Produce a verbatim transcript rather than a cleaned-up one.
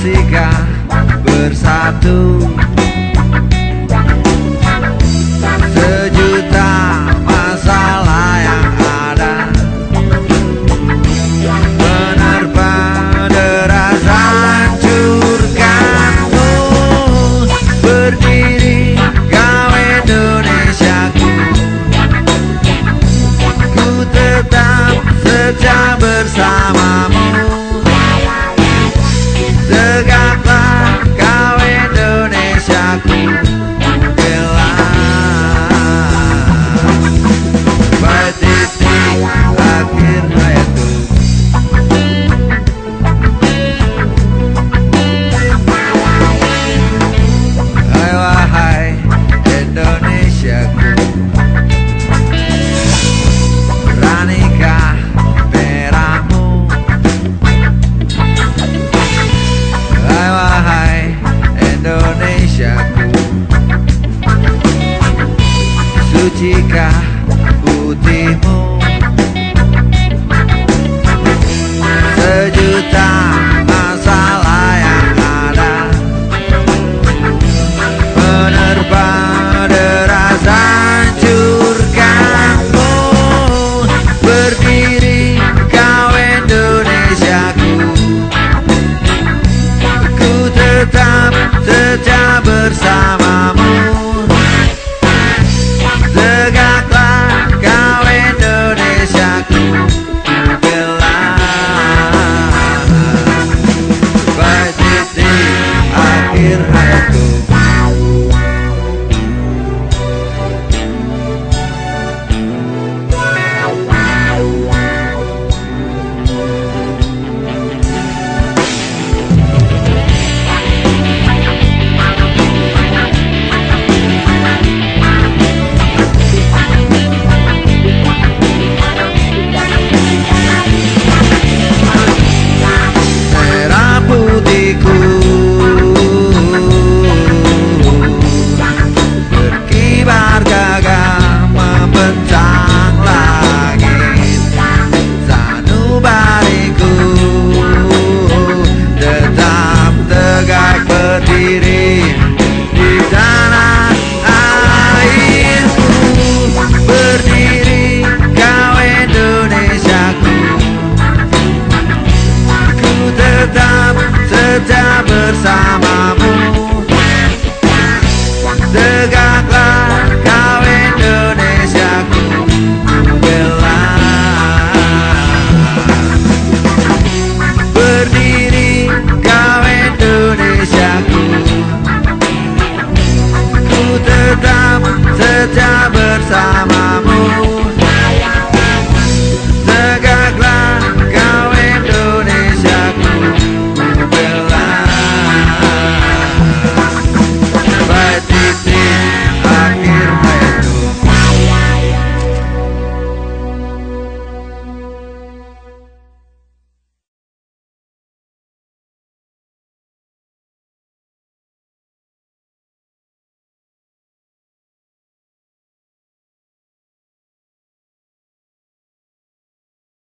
ketika bersatu. Sejuta masalah yang ada menerpa deras hancurkanmu. Berdiri kau Indonesiaku, ku tetap setia bersamamu. Tegaklah kau Indonesiaku, bela pada titik akhir hayatku. Hai wahai Indonesiaku, beranikah merahmu? Hai wahai Indonesiaku, sucikah putihmu? Sejuta masalah yang ada menerpa deras hancurkanmu. Berdiri kau Indonesiaku, ku tetap setia bersamamu. Tegaklah kau Indonesiaku, bela pada titik akhir hayatku. Merah putihku berkibar gagah membentang langit. Sanubariku tetap tegak berdiri.